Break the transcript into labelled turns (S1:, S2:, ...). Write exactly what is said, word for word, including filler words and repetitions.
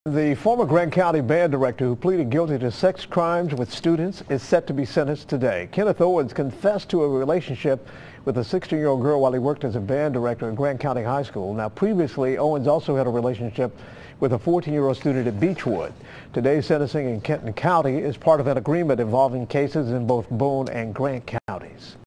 S1: The former Grant County band director who pleaded guilty to sex crimes with students is set to be sentenced today. Kenneth Owens confessed to a relationship with a sixteen-year-old girl while he worked as a band director at Grant County High School. Now, previously, Owens also had a relationship with a fourteen-year-old student at Beechwood. Today's sentencing in Kenton County is part of an agreement involving cases in both Boone and Grant counties.